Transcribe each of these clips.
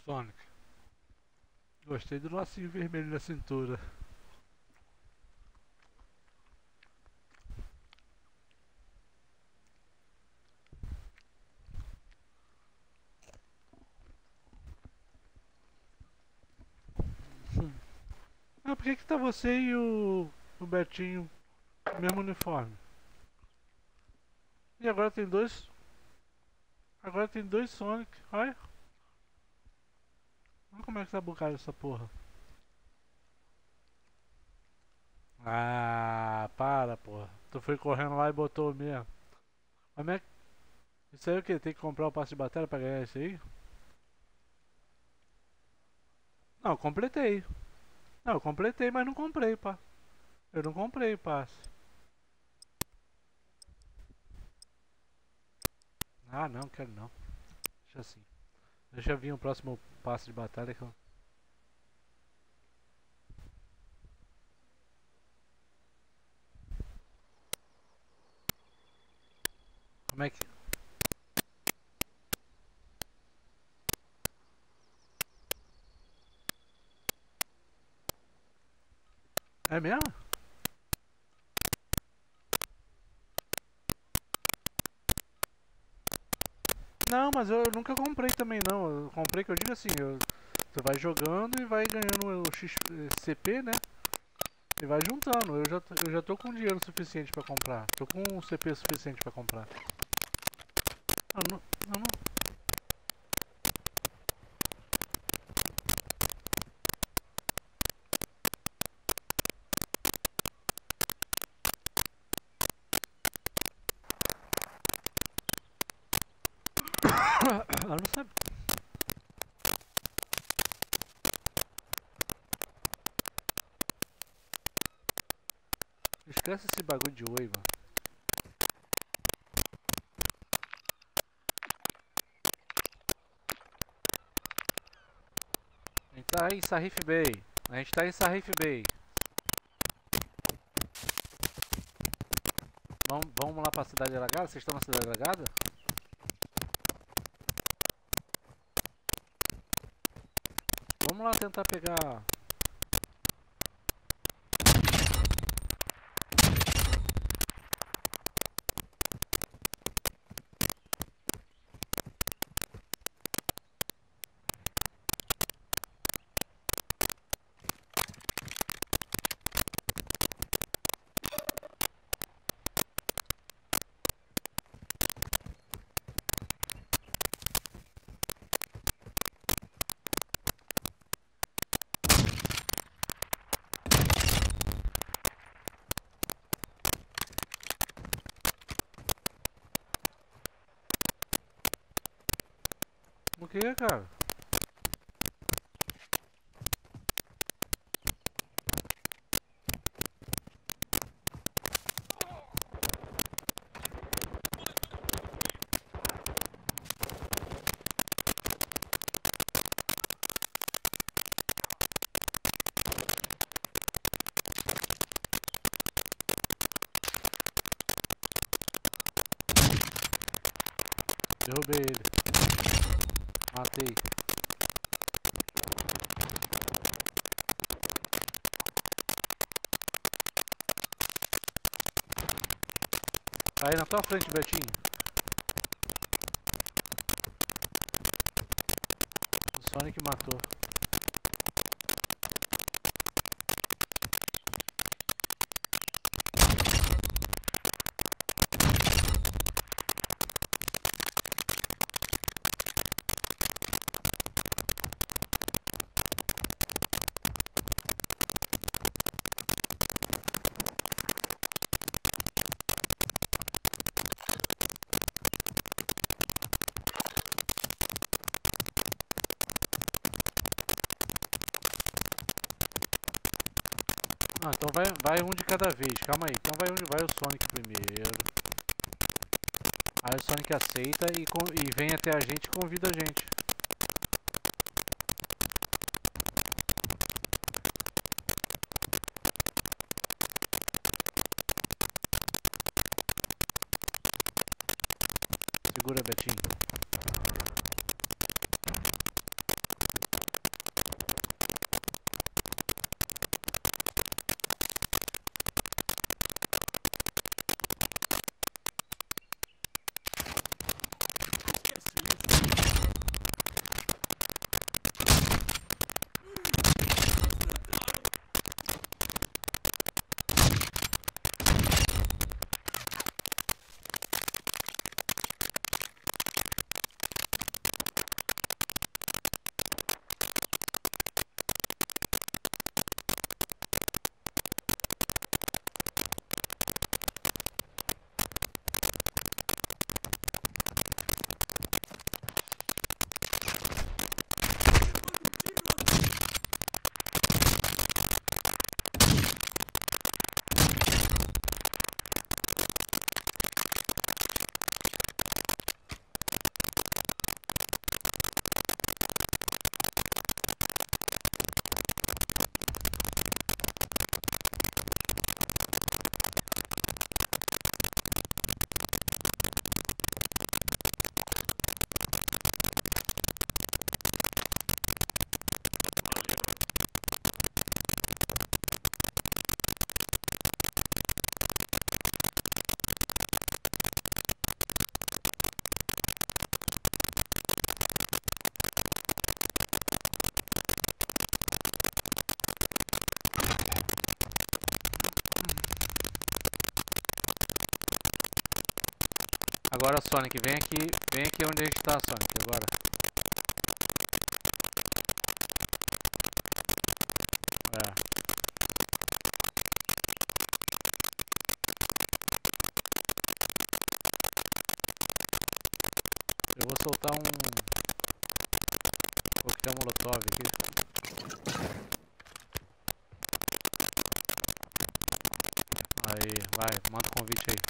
Sonic. Gostei do lacinho vermelho na cintura. Ah, por que tá você e o Betinho no mesmo uniforme? E agora tem dois. Agora tem dois Sonic. Olha. Olha como é que tá bugado essa porra. Ah, para, porra. Tu foi correndo lá e botou o mesmo. Como é que. Isso aí é o que? Tem que comprar o passe de batalha pra ganhar isso aí? Não, eu completei. Não, eu completei, mas não comprei, pá. Eu não comprei o passe. Ah, não, quero não. Deixa assim. Deixa vir o próximo passe de batalha que eu... Como é que... É mesmo? Não, mas eu nunca comprei também não. Eu comprei que eu digo assim, você vai jogando e vai ganhando o CP, né? E vai juntando. Eu já tô com dinheiro suficiente pra comprar. Tô com um CP suficiente pra comprar. Ah, não, não, não. Eu não sabia. Esquece esse bagulho de oi, mano. A gente tá em Sarif Bay. A gente tá em Sarif Bay. Vamos lá pra cidade alagada? Vocês estão na cidade alagada? Vamos lá tentar pegar... O que, cara? Derrubei ele. Matei. Tá aí na tua frente, Betinho. O Sonic matou. Ah, então vai um de cada vez. Calma aí. Então vai o Sonic primeiro. Aí o Sonic aceita e vem até a gente e convida a gente. Segura, Betinho. Agora, Sonic, vem aqui onde a gente tá, Sonic, agora. É. Eu vou soltar um coquetel molotov aqui. Aí, vai, manda o convite aí.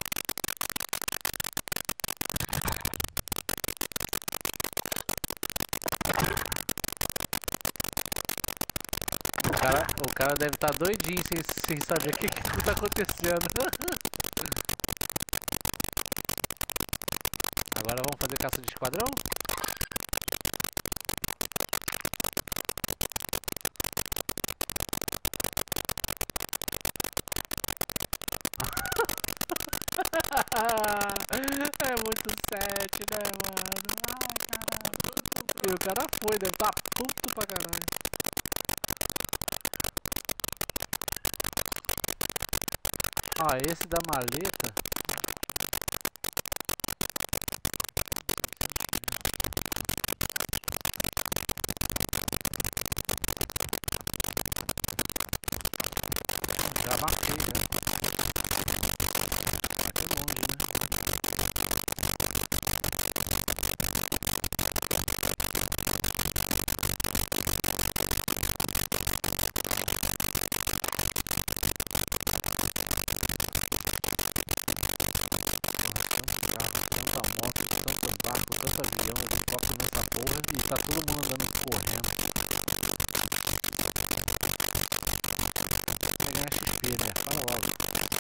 O cara deve estar doidinho sem saber o que tá acontecendo. Agora vamos fazer caça de esquadrão? É muito set, né, mano? Ai, caralho. E o cara foi, deve estar puto pra caralho. Ó, esse da maleta. Já marquei, já. Tá longe, né? Tanta moto, tanto barco, tanto avião, helicóptero nessa porra e tá todo mundo andando correndo. Vai ganhar XP, né? Fala logo.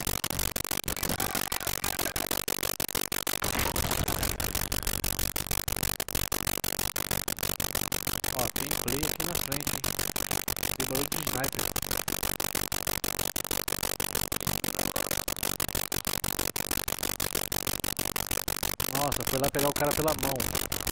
Ó, tem play aqui na frente, hein? Tem barulho de sniper. Nossa, foi lá pegar o cara pela mão.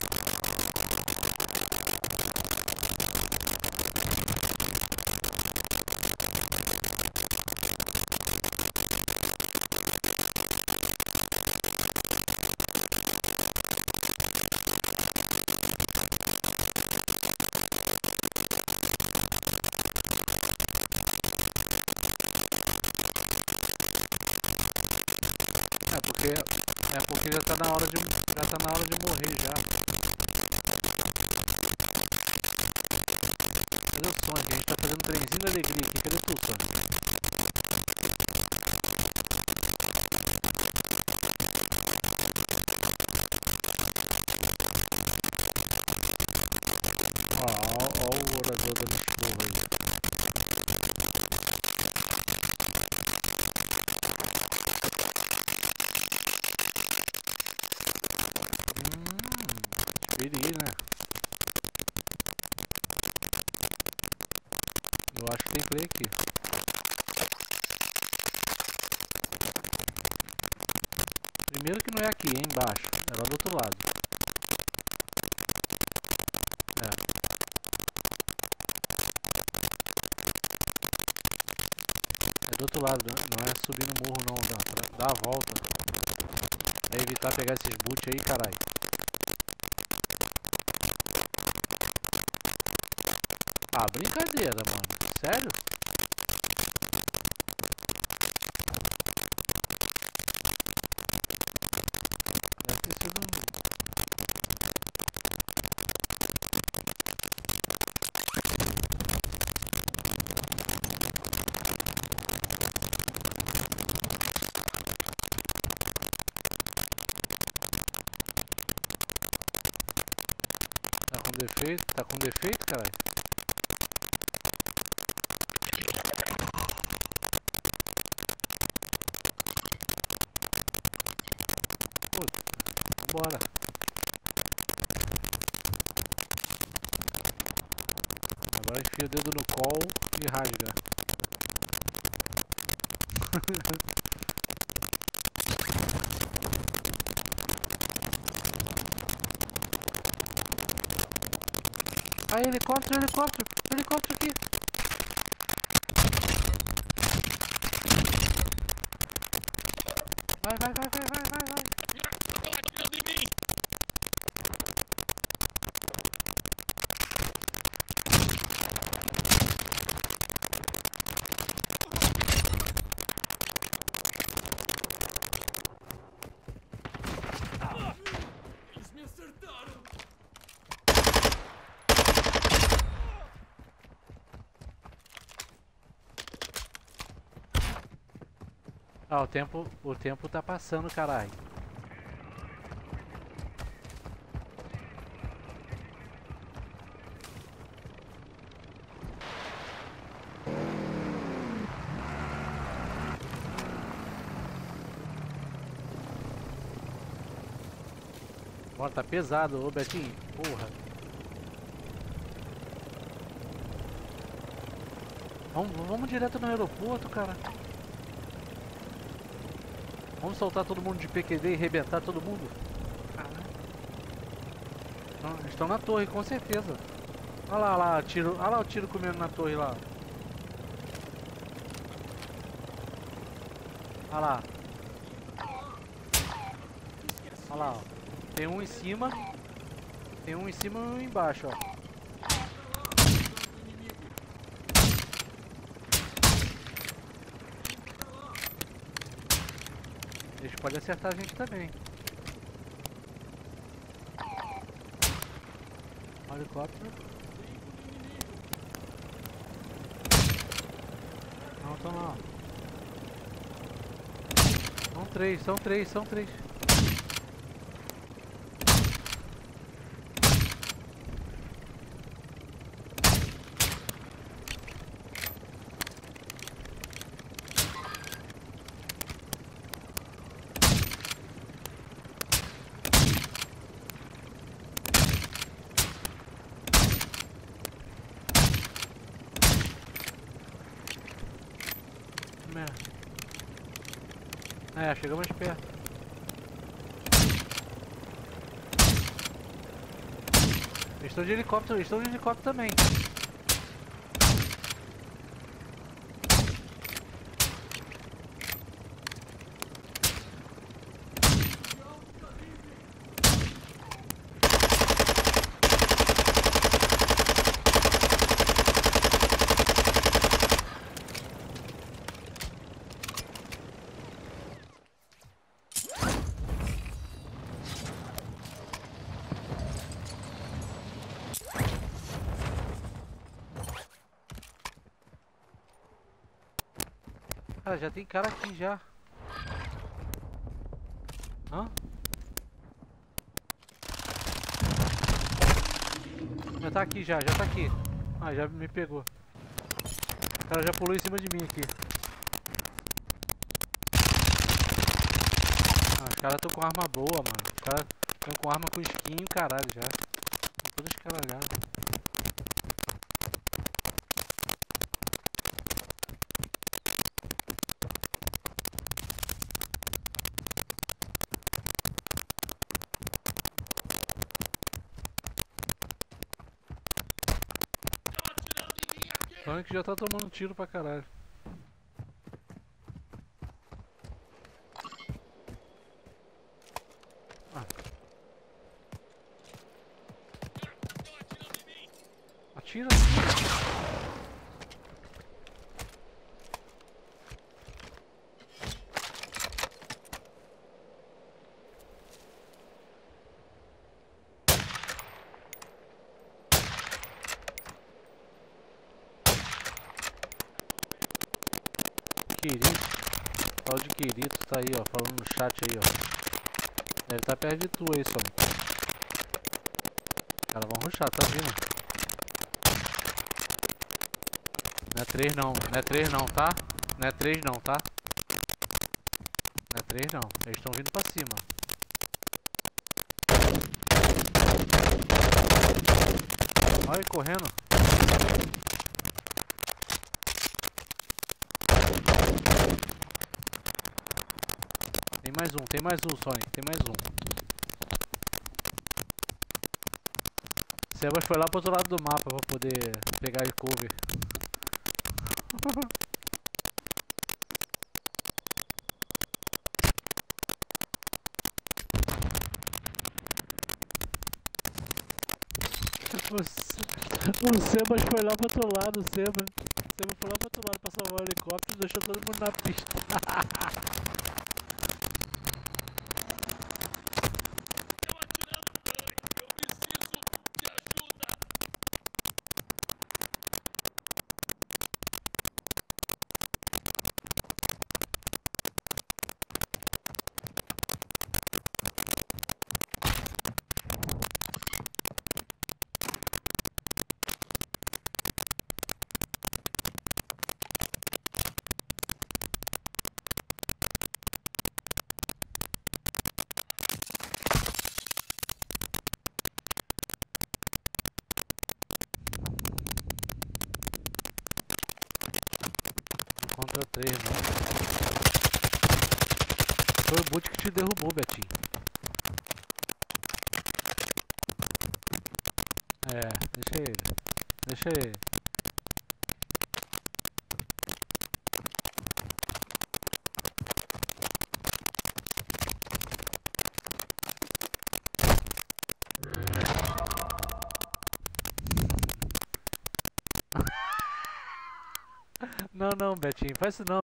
É porque já tá na hora de morrer já. Cadê o Sonic? A gente tá fazendo trenzinho da alegria aqui. Cadê tu, Sonic? Ó o orador dando esporro aí. Perigo, né? Eu acho que tem play aqui. Primeiro que não é aqui, é embaixo. É lá do outro lado. É. É do outro lado, não é subir no morro não, dá a volta. É evitar pegar esses boot aí, caralho. Ah, brincadeira, mano. Sério? Deve ter sido Tá com defeito, caralho? Puta, bora. Agora enfia o dedo no call e rasga. Aí, helicóptero aqui. Vai. Ah, o tempo tá passando, caralho. Bora, tá pesado, ô Betinho. Porra. Vamos direto no aeroporto, cara. Vamos soltar todo mundo de PQD e arrebentar todo mundo? Caralho. Não, eles estão na torre, com certeza. Olha lá, tiro. Olha lá o tiro comendo na torre lá. Olha lá. Olha lá, ó. Tem um em cima. Tem um em cima e um embaixo, ó. Eles podem acertar a gente também. Ó, helicóptero. Não, estão lá. São três, são três, são três. É, chegamos mais perto. Eles estão de helicóptero também. Cara, já tem cara aqui já. Hã? Já tá aqui já tá aqui. Ah, já me pegou. O cara já pulou em cima de mim aqui. Ah, os caras estão com arma boa, mano. Os caras estão com arma com skin e caralho já. Toda escaralhada. Sonic já tá tomando tiro pra caralho. Ah. Atira. Querido. Fala de querido, tá aí, ó. Falando no chat aí, ó. Deve estar perto de tu aí, Sonic. Os caras vão rushar, tá vindo? Não é 3 não, não é 3 não, tá? Não é 3 não, tá? Não é 3 não, eles estão vindo pra cima. Olha ele correndo. Tem mais um, Sonic, tem mais um. Sebas foi lá pro outro lado do mapa pra poder pegar de cover. O Sebas foi lá pro outro lado, o Sebas foi lá pro outro lado pra salvar o helicóptero e deixou todo mundo na pista. contra 3, não. Foi o boot que te derrubou, Betinho. É, deixa ele. Deixa ele. Não, não, Betinho, faz isso não.